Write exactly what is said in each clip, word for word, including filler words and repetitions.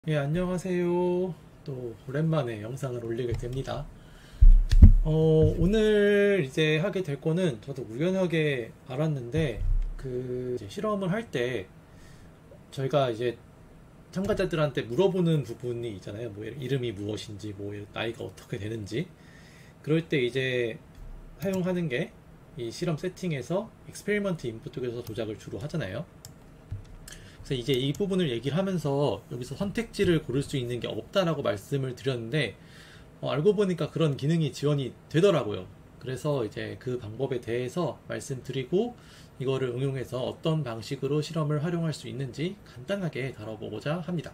예, 안녕하세요. 또 오랜만에 영상을 올리게 됩니다. 어, 오늘 이제 하게 될 거는 저도 우연하게 알았는데, 그 이제 실험을 할 때 저희가 이제 참가자들한테 물어보는 부분이 있잖아요. 뭐 이름이 무엇인지, 뭐 나이가 어떻게 되는지. 그럴 때 이제 사용하는 게 이 실험 세팅에서 익스페리먼트 인풋 쪽에서 조작을 주로 하잖아요. 그래서 이제 이 부분을 얘기를 하면서 여기서 선택지를 고를 수 있는 게 없다라고 말씀을 드렸는데, 어, 알고 보니까 그런 기능이 지원이 되더라고요. 그래서 이제 그 방법에 대해서 말씀드리고 이거를 응용해서 어떤 방식으로 실험을 활용할 수 있는지 간단하게 다뤄보고자 합니다.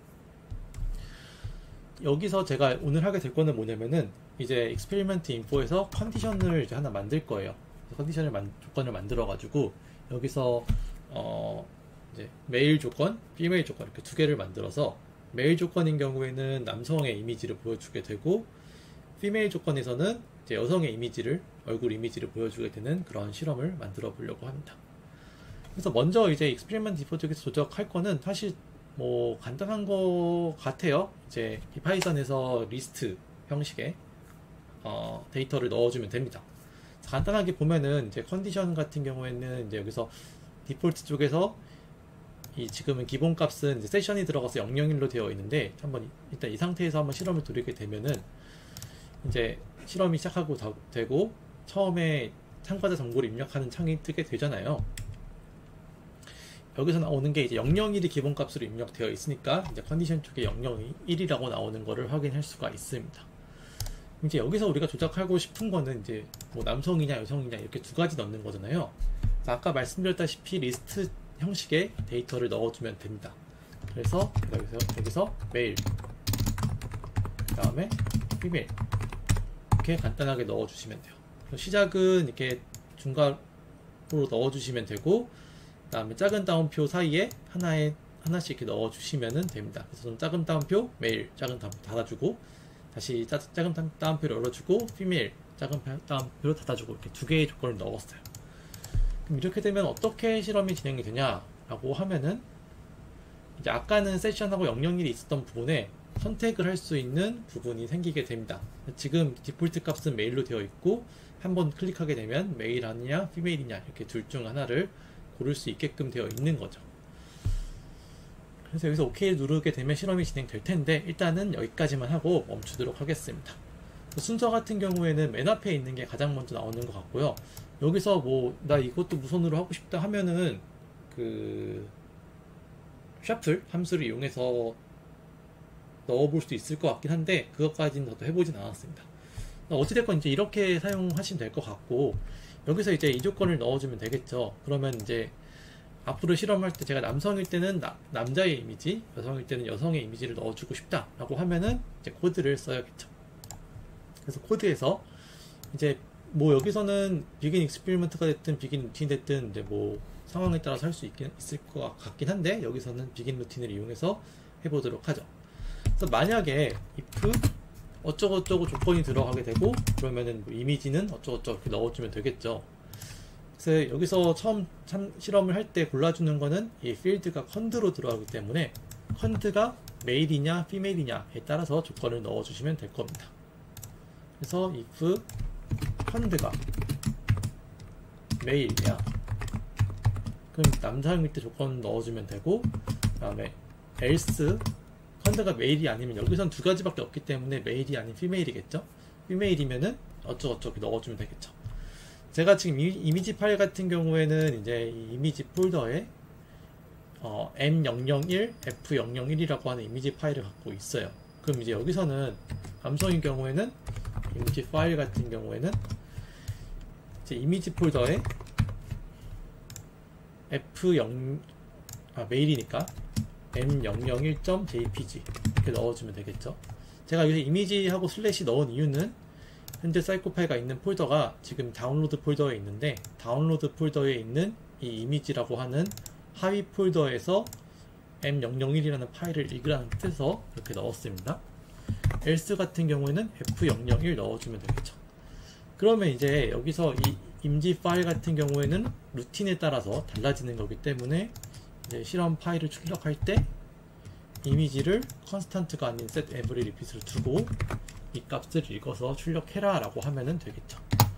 여기서 제가 오늘 하게 될 거는 뭐냐면은 이제 익스페리먼트 인포에서 컨디션을 이제 하나 만들 거예요. 컨디션을 만, 조건을 만들어 가지고 여기서 어 이제 메일 조건, 피메일 조건 이렇게 두 개를 만들어서 메일 조건인 경우에는 남성의 이미지를 보여주게 되고 피메일 조건에서는 이제 여성의 이미지를 얼굴 이미지를 보여주게 되는 그런 실험을 만들어 보려고 합니다. 그래서 먼저 이제 익스페리먼트 인포 쪽에서 조작할 거는 사실 뭐 간단한 거 같아요. 이제 이 파이썬에서 리스트 형식의 어, 데이터를 넣어주면 됩니다. 간단하게 보면은 이제 컨디션 같은 경우에는 이제 여기서 디폴트 쪽에서 이 지금은 기본 값은 이제 세션이 들어가서 영영일로 되어 있는데 한번 일단 이 상태에서 한번 실험을 돌리게 되면은 이제 실험이 시작하고 다, 되고 처음에 참가자 정보를 입력하는 창이 뜨게 되잖아요. 여기서 나오는 게 이제 영영일이 기본 값으로 입력되어 있으니까 이제 컨디션 쪽에 영영일이라고 나오는 거를 확인할 수가 있습니다. 이제 여기서 우리가 조작하고 싶은 거는 이제 뭐 남성이냐 여성이냐 이렇게 두 가지 넣는 거잖아요. 아까 말씀드렸다시피 리스트 형식의 데이터를 넣어주면 됩니다. 그래서 여기서, 여기서 메일, 그 다음에 피메일 이렇게 간단하게 넣어주시면 돼요. 시작은 이렇게 중괄호로 넣어주시면 되고, 그 다음에 작은 따옴표 사이에 하나에 하나씩 이렇게 넣어주시면 됩니다. 그래서 좀 작은 따옴표 메일, 작은 따옴표 닫아주고, 다시 짜, 작은 따옴표를 열어주고, 피메일, 작은 따옴표를 닫아주고 이렇게 두 개의 조건을 넣었어요. 이렇게 되면 어떻게 실험이 진행이 되냐라고 하면은 이제 아까는 세션하고 영영일이 있었던 부분에 선택을 할 수 있는 부분이 생기게 됩니다. 지금 디폴트 값은 메일로 되어 있고 한번 클릭하게 되면 메일 아니냐 피메일이냐 이렇게 둘 중 하나를 고를 수 있게끔 되어 있는 거죠. 그래서 여기서 OK 누르게 되면 실험이 진행될 텐데 일단은 여기까지만 하고 멈추도록 하겠습니다. 순서 같은 경우에는 맨 앞에 있는 게 가장 먼저 나오는 것 같고요. 여기서 뭐 나 이것도 무선으로 하고 싶다 하면은 그 셔플 함수를 이용해서 넣어볼 수도 있을 것 같긴 한데 그것까지는 저도 해보진 않았습니다. 어찌됐건 이제 이렇게 사용하시면 될 것 같고, 여기서 이제 이 조건을 넣어주면 되겠죠. 그러면 이제 앞으로 실험할 때 제가 남성일 때는 나, 남자의 이미지, 여성일 때는 여성의 이미지를 넣어주고 싶다라고 하면은 이제 코드를 써야겠죠. 그래서 코드에서 이제 뭐 여기서는 비긴 익스페리먼트가 됐든 비긴 루틴이 됐든 이제 뭐 상황에 따라서 할 수 있을 것 같긴 한데 여기서는 비긴 루틴을 이용해서 해보도록 하죠. 그래서 만약에 if 어쩌고저쩌고 조건이 들어가게 되고 그러면은 뭐 이미지는 어쩌고저쩌고 이렇게 넣어주면 되겠죠. 그래서 여기서 처음 참 실험을 할 때 골라주는 거는 이 필드가 컨드로 들어가기 때문에 컨드가 메일이냐 피메일이냐에 따라서 조건을 넣어주시면 될 겁니다. 그래서 if 컨드가 메일이야 그럼 남성일 때 조건 넣어주면 되고, 그 다음에 else 컨드가 메일이 아니면 여기선 두 가지밖에 없기 때문에 메일이 아닌 피메일이겠죠. 피메일이면은 어쩌고저쩌고 넣어주면 되겠죠. 제가 지금 이, 이미지 파일 같은 경우에는 이제 이 이미지 폴더에 어, 엠 영영일, 에프 영영일이라고 하는 이미지 파일을 갖고 있어요. 그럼 이제 여기서는 남성인 경우에는 이미지 파일 같은 경우에는 이제 이미지 폴더에 에프 영 아 메일이니까 엠 영영일 점 제이피지 이렇게 넣어주면 되겠죠. 제가 여기서 이미지하고 슬래시 넣은 이유는 현재 사이코 파일가 있는 폴더가 지금 다운로드 폴더에 있는데 다운로드 폴더에 있는 이 이미지라고 하는 하위 폴더에서 엠 영영일이라는 파일을 읽으라는 뜻에서 이렇게 넣었습니다. else 같은 경우에는 에프 영영일 넣어주면 되겠죠. 그러면 이제 여기서 이 임지 파일 같은 경우에는 루틴에 따라서 달라지는 거기 때문에 이제 실험 파일을 출력할 때 이미지를 컨스탄트가 아닌 set every repeat로 두고 이 값을 읽어서 출력해라 라고 하면은 되겠죠.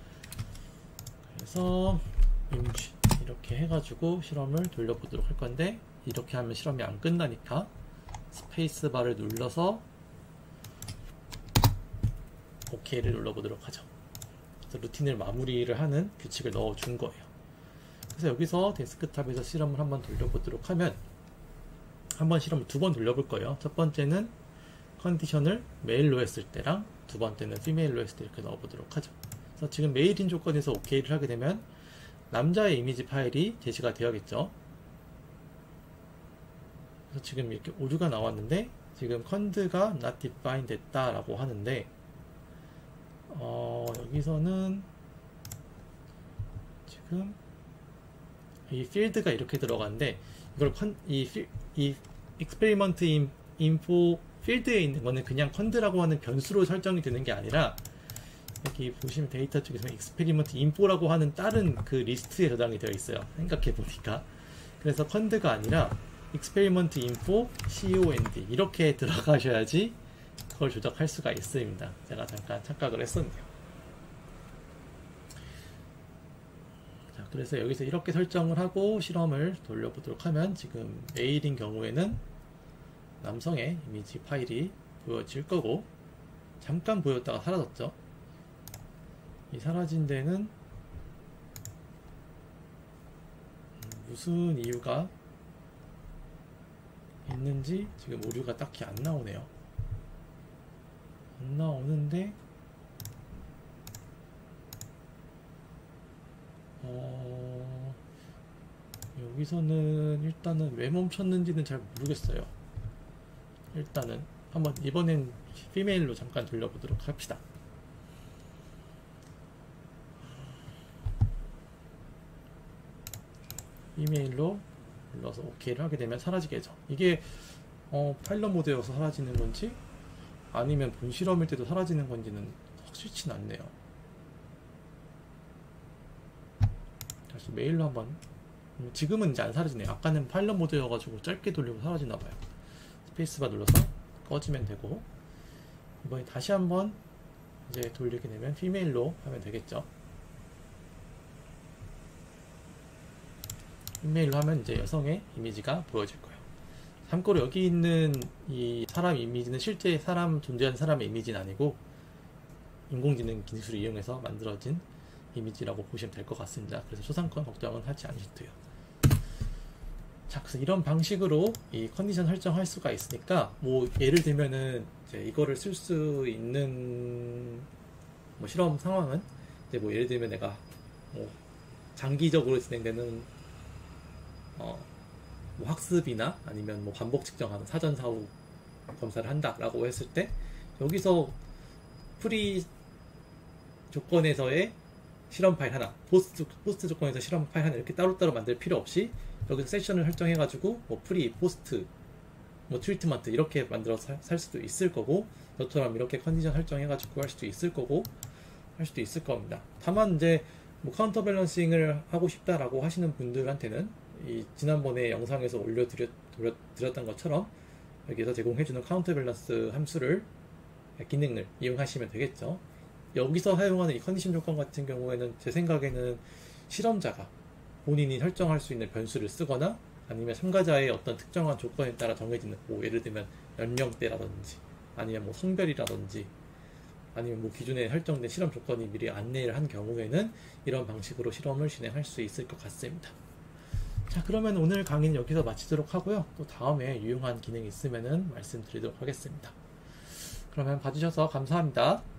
그래서 img 이렇게 해가지고 실험을 돌려보도록 할 건데, 이렇게 하면 실험이 안 끝나니까 스페이스바를 눌러서 OK를 눌러보도록 하죠. 그래서 루틴을 마무리를 하는 규칙을 넣어준 거예요. 그래서 여기서 데스크탑에서 실험을 한번 돌려보도록 하면, 한번 실험을 두 번 돌려볼 거예요. 첫 번째는 컨디션을 메일로 했을 때랑 두 번째는 피메일로 했을 때 이렇게 넣어보도록 하죠. 그래서 지금 메일인 조건에서 OK를 하게 되면 남자의 이미지 파일이 제시가 되어야겠죠. 그래서 지금 이렇게 오류가 나왔는데, 지금 컨드가 not defined 됐다 라고 하는데, 어, 여기서는 지금 이 필드가 이렇게 들어가는데, 이걸 컨, 이, 필, 이 experiment info 필드에 있는 거는 그냥 컨드라고 하는 변수로 설정이 되는 게 아니라, 여기 보시면 데이터 쪽에서 experiment info라고 하는 다른 그 리스트에 저장이 되어 있어요. 생각해 보니까. 그래서 컨드가 아니라 experiment info cond 이렇게 들어가셔야지 그걸 조작할 수가 있습니다. 제가 잠깐 착각을 했었네요. 자, 그래서 여기서 이렇게 설정을 하고 실험을 돌려보도록 하면, 지금 메일인 경우에는 남성의 이미지 파일이 보여질 거고, 잠깐 보였다가 사라졌죠. 이 사라진 데는 무슨 이유가 있는지 지금 오류가 딱히 안 나오네요. 안 나오는데, 어, 여기서는 일단은 왜 멈췄는지는 잘 모르겠어요. 일단은 한번 이번엔 피메일로 잠깐 돌려보도록 합시다. 이메일로 눌러서 OK를 하게 되면 사라지겠죠. 이게 어, 파일럿 모드여서 사라지는 건지 아니면 본 실험일 때도 사라지는 건지는 확실치는 않네요. 다시 메일로 한번, 지금은 이제 안 사라지네요. 아까는 파일럿 모드여가지고 짧게 돌리고 사라지나봐요. 스페이스바 눌러서 꺼지면 되고, 이번에 다시 한번 이제 돌리게 되면 피메일로 하면 되겠죠. 이메일로 하면 이제 여성의 이미지가 보여질 거예요. 참고로 여기 있는 이 사람 이미지는 실제 사람, 존재하는 사람의 이미지는 아니고 인공지능 기술을 이용해서 만들어진 이미지라고 보시면 될 것 같습니다. 그래서 초상권 걱정은 하지 않으셔도 돼요. 자, 그래서 이런 방식으로 이 컨디션 설정할 수가 있으니까, 뭐 예를 들면은 이제 이거를 쓸 수 있는 뭐 실험 상황은, 이제 뭐 예를 들면 내가 뭐 장기적으로 진행되는 어, 뭐 학습이나 아니면 뭐 반복 측정하는 사전 사후 검사를 한다라고 했을 때, 여기서 프리 조건에서의 실험 파일 하나, 포스트, 포스트 조건에서 실험 파일 하나 이렇게 따로따로 만들 필요 없이 여기서 세션을 설정해가지고 뭐 프리, 포스트, 뭐 트리트먼트 이렇게 만들어서 살 수도 있을 거고, 저처럼 이렇게 컨디션 설정해가지고 할 수도 있을 거고 할 수도 있을 겁니다. 다만 이제 뭐 카운터 밸런싱을 하고 싶다라고 하시는 분들한테는 이 지난번에 영상에서 올려드렸던 것처럼 여기서 제공해주는 카운터 밸런스 함수를, 기능을 이용하시면 되겠죠. 여기서 사용하는 이 컨디션 조건 같은 경우에는 제 생각에는 실험자가 본인이 설정할 수 있는 변수를 쓰거나, 아니면 참가자의 어떤 특정한 조건에 따라 정해지는, 뭐 예를 들면 연령대라든지 아니면 뭐 성별이라든지 아니면 뭐 기존에 설정된 실험 조건이 미리 안내를 한 경우에는 이런 방식으로 실험을 진행할 수 있을 것 같습니다. 자, 그러면 오늘 강의는 여기서 마치도록 하고요. 또 다음에 유용한 기능이 있으면은 말씀드리도록 하겠습니다. 그러면 봐주셔서 감사합니다.